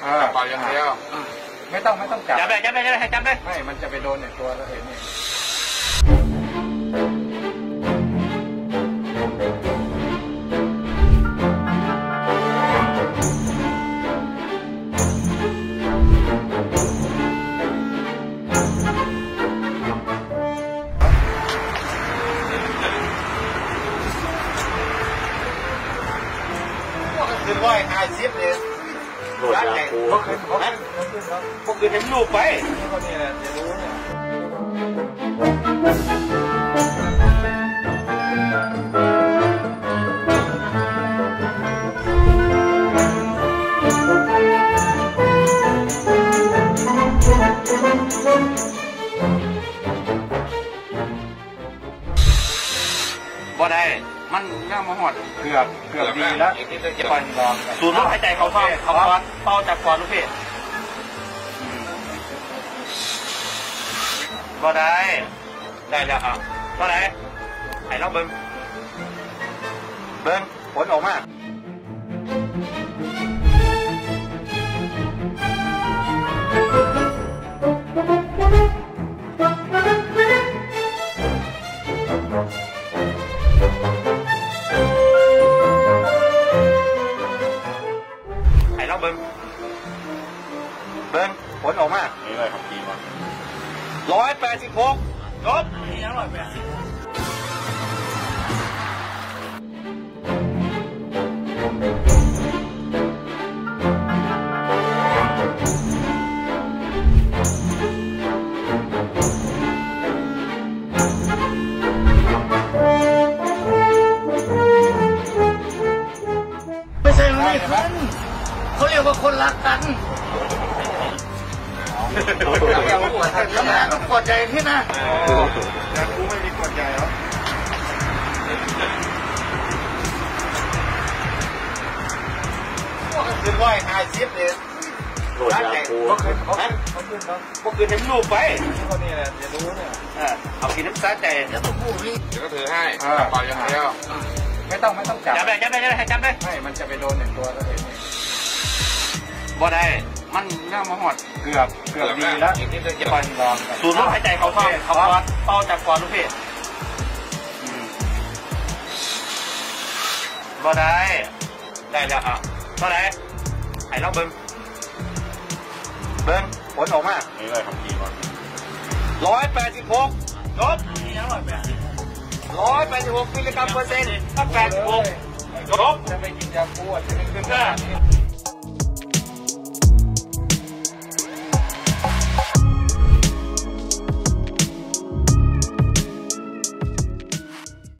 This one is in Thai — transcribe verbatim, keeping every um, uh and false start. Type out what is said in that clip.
จับเป่าอย่างเดียวไม่ต้องไม่ต้องจับจับได้จับได้จับได้จับได้ไม่มันจะไปโดนในตัวเราเห็นนี่คือร้อยห้าสิบเลยร้านใหญ่พวกคือพวกพวกคือเห็นลูกไปคนนี้แหละจะรู้เนี่ยบ่ได้มันย่างมาหอดเกือบเกือบดีแล้วปล่อยลองสูดลมหายใจเขาท้องเขาปอดเป่าจากปอดลูกพี่บ่ได้ได้แล้วอ่ะเท่าไหร่ให้เราเบิ้งเบิ้งผลออกมาเบิ้งเบิ้งผลออกมานี่เลยครับทีมาร้อยแปดสิบหกรถนี่นะร้อยแปดสิบไม่ใช่ไม่ขึ้นเขาเรียกว่าคนรักกันทำงานต้องกดใจที่นะอยากรู้ไม่มีกดใจเหรอคือร้อยห้าสิบเลยร้านใหญ่พวกคือพวกคือเห็นลูกไปคนนี้แหละจะรู้เนี่ยเอากินน้ำซาใจเดี๋ยวต้องพูดนี่เดี๋ยวก็ถือให้จับเป่าอย่างเดียวไม่ต้องไม่ต้องจับจับได้จับได้จับได้จับได้ไม่มันจะไปโดนในตัวเราเห็นนี่บ่ได้มันย่างมาหอดเกือบเกือบดีแล้วปล่อยลองสูดลมหายใจเขาท้องเขาปอดเป่าจากปอดลูกพี่บ่ได้ได้แล้วอ่ะเท่าไหร่ให้เราเบิ้งเบิ้งผลออกมานี่เลยครับทีมาร้อยแปดสิบหกรถนี่นะร้อยแปดสิบร้อยแปดสิบหกมิลลิกรัมเปอร์เซ็นต์ถ้าแปดสิบหกจบจะไปกินยาปูจะไม่ขึ้น